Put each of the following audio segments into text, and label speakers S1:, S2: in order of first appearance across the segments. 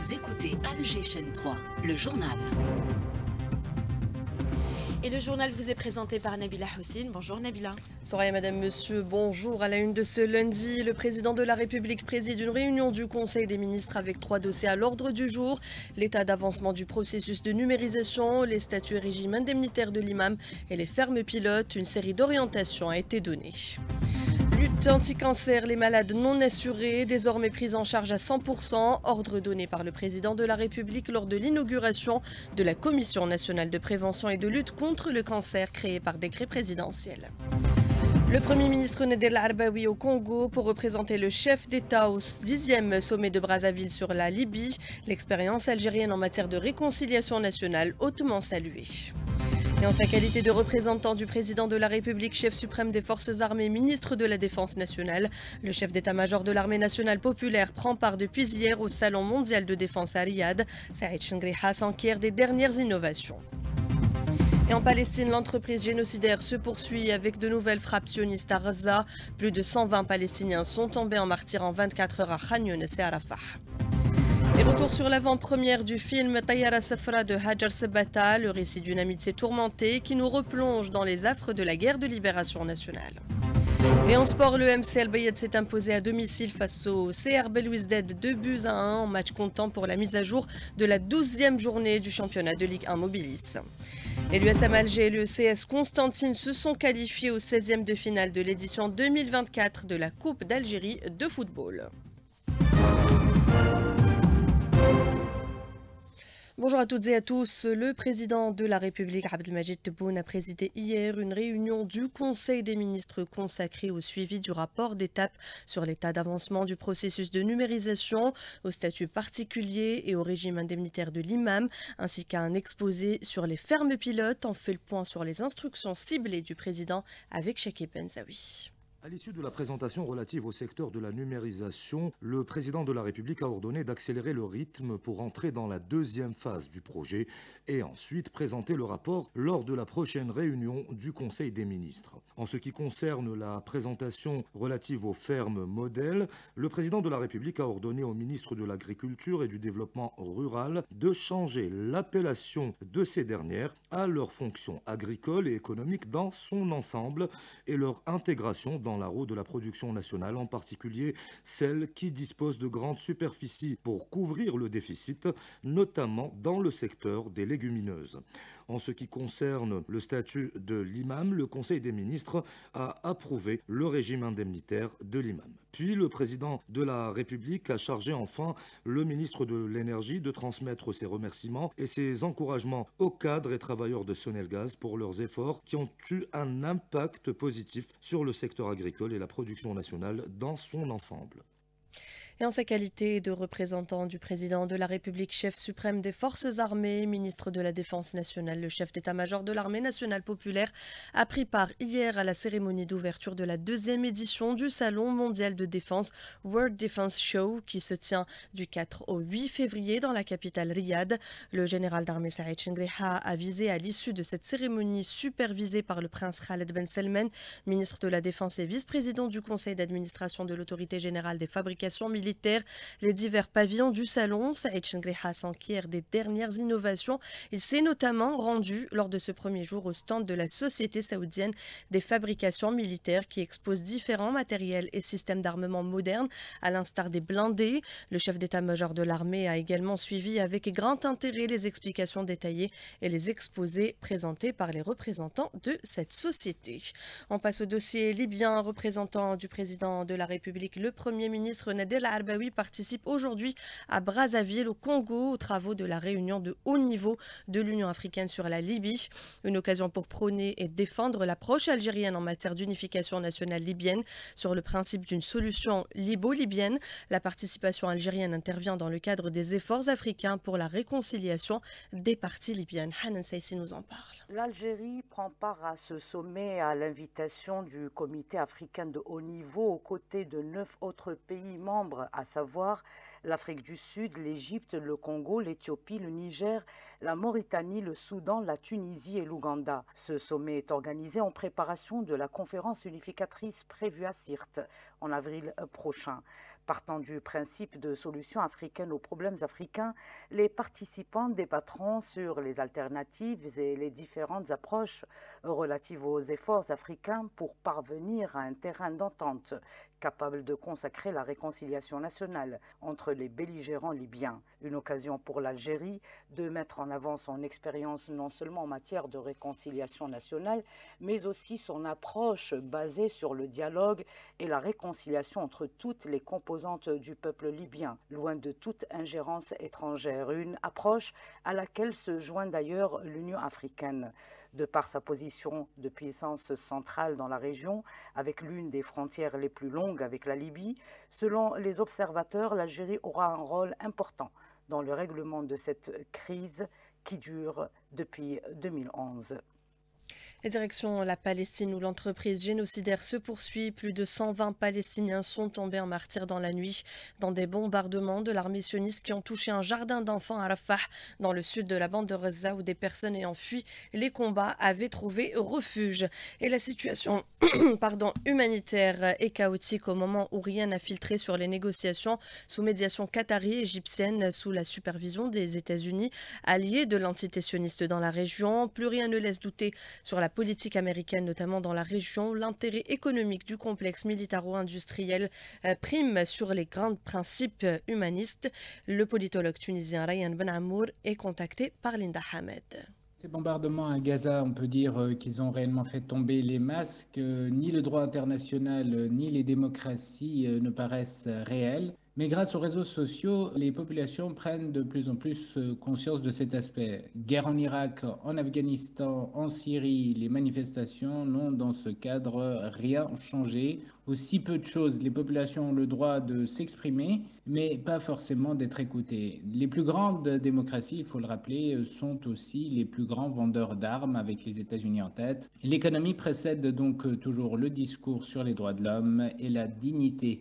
S1: Vous écoutez Alger Chaîne 3, le journal.
S2: Et le journal vous est présenté par Nabila Houssine. Bonjour Nabila.
S3: Soraya, madame, monsieur, bonjour. À la une de ce lundi, le président de la République préside une réunion du Conseil des ministres avec 3 dossiers à l'ordre du jour. L'état d'avancement du processus de numérisation, les statuts et régimes indemnitaires de l'imam et les fermes pilotes. Une série d'orientations a été donnée. Lutte anti-cancer, les malades non assurés, désormais pris en charge à 100%, ordre donné par le président de la République lors de l'inauguration de la Commission nationale de prévention et de lutte contre le cancer créée par décret présidentiel. Le Premier ministre Nader Arbaoui au Congo pour représenter le chef d'État au 10e sommet de Brazzaville sur la Libye, l'expérience algérienne en matière de réconciliation nationale hautement saluée. Et en sa qualité de représentant du président de la République, chef suprême des forces armées, ministre de la Défense nationale, le chef d'état-major de l'armée nationale populaire prend part depuis hier au Salon mondial de défense à Riyad. Saïd Chengriha s'enquiert des dernières innovations. Et en Palestine, l'entreprise génocidaire se poursuit avec de nouvelles frappes sionistes à Gaza. Plus de 120 Palestiniens sont tombés en martyrs en 24 heures à Khan Younes et à Rafah. Et retour sur l'avant-première du film Tayara Safra de Hajar Sabata, le récit d'une amitié tourmentée qui nous replonge dans les affres de la guerre de libération nationale. Et en sport, le MC Al Bayad s'est imposé à domicile face au CR Belouizdad 2-1 en match comptant pour la mise à jour de la 12e journée du championnat de Ligue 1 Mobilis. Et l'USM Alger et le CS Constantine se sont qualifiés au 16e de finale de l'édition 2024 de la Coupe d'Algérie de football. Bonjour à toutes et à tous. Le président de la République, Abdelmajid Tebboune, a présidé hier une réunion du Conseil des ministres consacrée au suivi du rapport d'étape sur l'état d'avancement du processus de numérisation, au statut particulier et au régime indemnitaire de l'imam, ainsi qu'à un exposé sur les fermes pilotes. On fait le point sur les instructions ciblées du président avec Chakib Benzaoui.
S4: À l'issue de la présentation relative au secteur de la numérisation, le président de la République a ordonné d'accélérer le rythme pour entrer dans la deuxième phase du projet et ensuite présenter le rapport lors de la prochaine réunion du Conseil des ministres. En ce qui concerne la présentation relative aux fermes modèles, le président de la République a ordonné au ministre de l'Agriculture et du Développement rural de changer l'appellation de ces dernières à leur fonction agricole et économique dans son ensemble et leur intégration dans la roue de la production nationale, en particulier celles qui disposent de grandes superficies pour couvrir le déficit, notamment dans le secteur des légumineuses. En ce qui concerne le statut de l'imam, le Conseil des ministres a approuvé le régime indemnitaire de l'imam. Puis le président de la République a chargé enfin le ministre de l'Énergie de transmettre ses remerciements et ses encouragements aux cadres et travailleurs de Sonelgaz pour leurs efforts qui ont eu un impact positif sur le secteur agricole et la production nationale dans son ensemble.
S3: Et en sa qualité de représentant du président de la République, chef suprême des forces armées, ministre de la Défense nationale, le chef d'état-major de l'armée nationale populaire a pris part hier à la cérémonie d'ouverture de la 2e édition du Salon mondial de défense World Defense Show qui se tient du 4 au 8 février dans la capitale Riyad. Le général d'armée Saïd Chengriha a visé à l'issue de cette cérémonie supervisée par le prince Khaled Ben Salman, ministre de la Défense et vice-président du conseil d'administration de l'autorité générale des fabrications militaires, les divers pavillons du salon. Saïd Chengriha s'enquiert des dernières innovations. Il s'est notamment rendu lors de ce premier jour au stand de la Société saoudienne des fabrications militaires qui expose différents matériels et systèmes d'armement modernes, à l'instar des blindés. Le chef d'état-major de l'armée a également suivi avec grand intérêt les explications détaillées et les exposés présentés par les représentants de cette société. On passe au dossier libyen. Représentant du président de la République, le Premier ministre Nader Arbaoui participe aujourd'hui à Brazzaville, au Congo, aux travaux de la réunion de haut niveau de l'Union africaine sur la Libye. Une occasion pour prôner et défendre l'approche algérienne en matière d'unification nationale libyenne sur le principe d'une solution libo-libyenne. La participation algérienne intervient dans le cadre des efforts africains pour la réconciliation des parties libyennes. Hanan Saïsi nous en parle.
S5: L'Algérie prend part à ce sommet à l'invitation du Comité africain de haut niveau aux côtés de 9 autres pays membres, à savoir l'Afrique du Sud, l'Égypte, le Congo, l'Éthiopie, le Niger, la Mauritanie, le Soudan, la Tunisie et l'Ouganda. Ce sommet est organisé en préparation de la conférence unificatrice prévue à Sirte en avril prochain. Partant du principe de solution africaine aux problèmes africains, les participants débattront sur les alternatives et les différentes approches relatives aux efforts africains pour parvenir à un terrain d'entente capable de consacrer la réconciliation nationale entre les belligérants libyens. Une occasion pour l'Algérie de mettre en avant son expérience non seulement en matière de réconciliation nationale, mais aussi son approche basée sur le dialogue et la réconciliation entre toutes les composantes du peuple libyen, loin de toute ingérence étrangère. Une approche à laquelle se joint d'ailleurs l'Union africaine. De par sa position de puissance centrale dans la région, avec l'une des frontières les plus longues avec la Libye, selon les observateurs, l'Algérie aura un rôle important dans le règlement de cette crise qui dure depuis 2011.
S3: Et direction la Palestine où l'entreprise génocidaire se poursuit. Plus de 120 Palestiniens sont tombés en martyrs dans la nuit dans des bombardements de l'armée sioniste qui ont touché un jardin d'enfants à Rafah dans le sud de la bande de Gaza où des personnes ayant fui les combats avaient trouvé refuge. Et la situation humanitaire est chaotique au moment où rien n'a filtré sur les négociations sous médiation qatari et égyptienne sous la supervision des États-Unis, alliés de l'entité sioniste dans la région. Plus rien ne laisse douter sur la politique américaine, notamment dans la région. L'intérêt économique du complexe militaro-industriel prime sur les grands principes humanistes. Le politologue tunisien Ryan Ben Amour est contacté par Linda Hamed.
S6: Ces bombardements à Gaza, on peut dire qu'ils ont réellement fait tomber les masques. Ni le droit international, ni les démocraties ne paraissent réels. Mais grâce aux réseaux sociaux, les populations prennent de plus en plus conscience de cet aspect. Guerre en Irak, en Afghanistan, en Syrie, les manifestations n'ont dans ce cadre rien changé. Aussi peu de choses, les populations ont le droit de s'exprimer, mais pas forcément d'être écoutées. Les plus grandes démocraties, il faut le rappeler, sont aussi les plus grands vendeurs d'armes, avec les États-Unis en tête. L'économie précède donc toujours le discours sur les droits de l'homme et la dignité.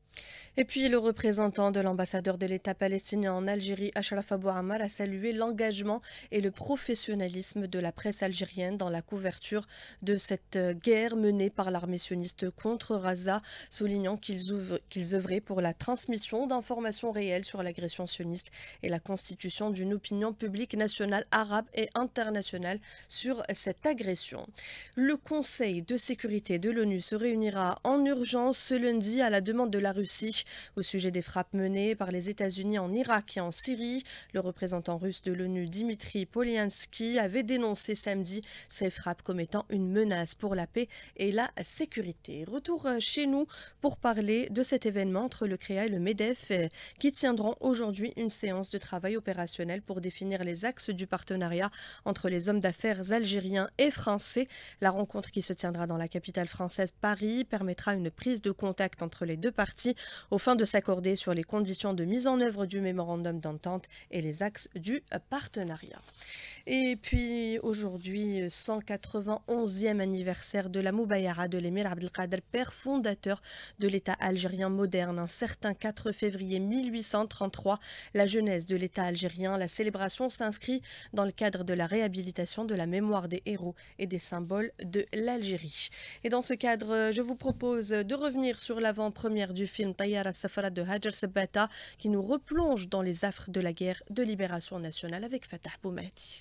S3: Et puis le représentant de l'ambassadeur de l'État palestinien en Algérie, Achraf Abou Ammar, a salué l'engagement et le professionnalisme de la presse algérienne dans la couverture de cette guerre menée par l'armée sioniste contre Gaza, soulignant qu'ils œuvraient pour la transmission d'informations réelles sur l'agression sioniste et la constitution d'une opinion publique nationale, arabe et internationale sur cette agression. Le Conseil de sécurité de l'ONU se réunira en urgence ce lundi à la demande de la Russie au sujet des frappes menées par les États-Unis en Irak et en Syrie. Le représentant russe de l'ONU, Dimitri Polyansky, avait dénoncé samedi ces frappes comme étant une menace pour la paix et la sécurité. Retour chez nous pour parler de cet événement entre le CREA et le MEDEF qui tiendront aujourd'hui une séance de travail opérationnel pour définir les axes du partenariat entre les hommes d'affaires algériens et français. La rencontre qui se tiendra dans la capitale française Paris permettra une prise de contact entre les deux parties au afin de s'accorder sur les conditions de mise en œuvre du mémorandum d'entente et les axes du partenariat. Et puis aujourd'hui, 191e anniversaire de la Moubayara de l'émir Abdelkader, père fondateur de l'État algérien moderne. Un certain 4 février 1833, la jeunesse de l'État algérien. La célébration s'inscrit dans le cadre de la réhabilitation de la mémoire des héros et des symboles de l'Algérie. Et dans ce cadre, je vous propose de revenir sur l'avant-première du film Tayyara Safara de Hajar Sabata qui nous replonge dans les affres de la guerre de libération nationale avec Fatah Boumati.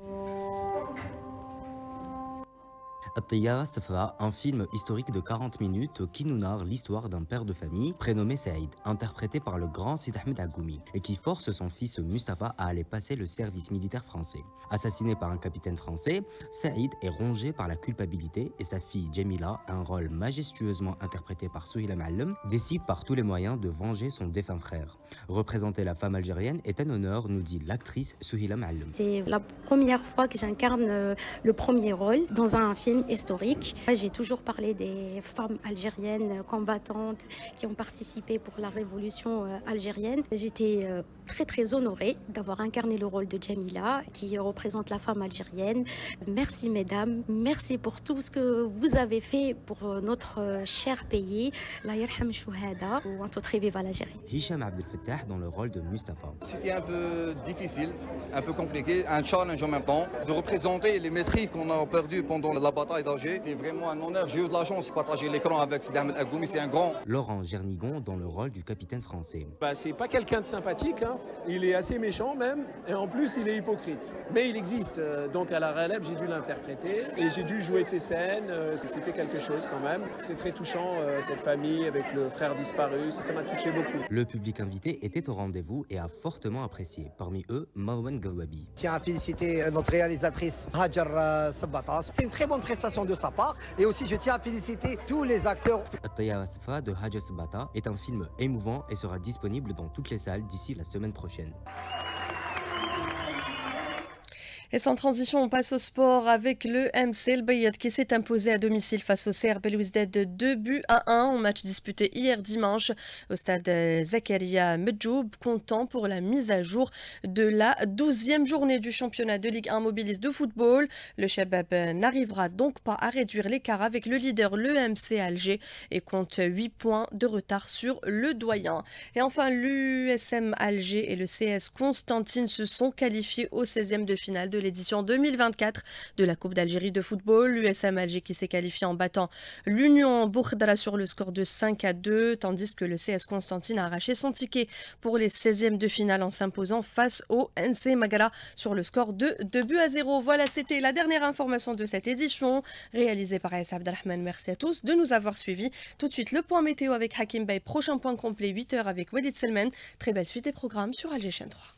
S7: Tayyara Safara, un film historique de 40 minutes qui nous narre l'histoire d'un père de famille prénommé Saïd, interprété par le grand Sid Ahmed Agoumi, et qui force son fils Mustapha à aller passer le service militaire français. Assassiné par un capitaine français, Saïd est rongé par la culpabilité et sa fille Jamila, un rôle majestueusement interprété par Souhila Ma'allem, décide par tous les moyens de venger son défunt frère. Représenter la femme algérienne est un honneur, nous dit l'actrice Souhila Ma'allem.
S8: C'est la première fois que j'incarne le premier rôle dans un film historique. J'ai toujours parlé des femmes algériennes combattantes qui ont participé pour la révolution algérienne. J'étais très honorée d'avoir incarné le rôle de Jamila qui représente la femme algérienne. Merci mesdames, merci pour tout ce que vous avez fait pour notre cher pays. La yarham chouhada ou un très vive à l'Algérie.
S7: Hicham Abdel Fattah dans le rôle de Mustapha.
S9: C'était un peu difficile, un peu compliqué, un challenge en même temps, de représenter les maîtrises qu'on a perdues pendant la Bataille d'Alger. C'est vraiment un honneur. J'ai eu de la chance de partager l'écran avec Sidi Ahmed Agoumi. C'est un grand.
S7: Laurent Gernigon dans le rôle du capitaine français.
S10: C'est pas quelqu'un de sympathique, hein. Il est assez méchant même, et en plus il est hypocrite. Mais il existe, donc à la relève j'ai dû l'interpréter et j'ai dû jouer ces scènes, c'était quelque chose quand même. C'est très touchant cette famille avec le frère disparu, ça m'a touché beaucoup.
S7: Le public invité était au rendez-vous et a fortement apprécié, parmi eux Marwan Gawabi.
S11: Je tiens à féliciter notre réalisatrice Hajar Sabata. C'est une très bonne prestation de sa part et aussi je tiens à féliciter tous les acteurs.
S7: Ataya Asfa de Hajar Sabata est un film émouvant et sera disponible dans toutes les salles d'ici la semaine prochaine.
S3: Et sans transition, on passe au sport avec le MC El Bayad qui s'est imposé à domicile face au CR Belouizdad de 2-1 au match disputé hier dimanche au stade Zakaria Medjoub, comptant pour la mise à jour de la 12e journée du championnat de Ligue 1 mobiliste de football. Le Shabab n'arrivera donc pas à réduire l'écart avec le leader, le MC Alger, et compte 8 points de retard sur le doyen. Et enfin, l'USM Alger et le CS Constantine se sont qualifiés au 16e de finale de l'édition 2024 de la Coupe d'Algérie de football. L'USM Alger qui s'est qualifié en battant l'Union Bourdara sur le score de 5-2, tandis que le CS Constantine a arraché son ticket pour les 16e de finale en s'imposant face au NC Magara sur le score de 2-0. Voilà, c'était la dernière information de cette édition réalisée par Aïssa Abdelrahman. Merci à tous de nous avoir suivis. Tout de suite, le point météo avec Hakim Bey. Prochain point complet, 8h avec Walid Selman. Très belle suite des programmes sur Alger Chaîne 3.